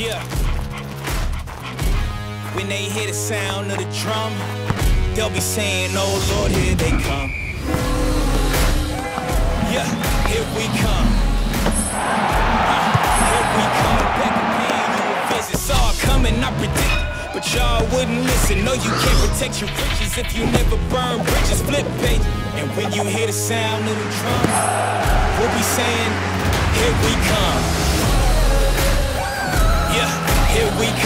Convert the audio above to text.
Yeah. When they hear the sound of the drum, they'll be saying, oh Lord, here they come. Yeah, here we come. Here we come. Back again, you a visit. Saw it coming, I predict, but y'all wouldn't listen. No, you can't protect your riches if you never burn bridges. Flip page. And when you hear the sound of the drum, we'll be saying, here we come. Yeah, here we come.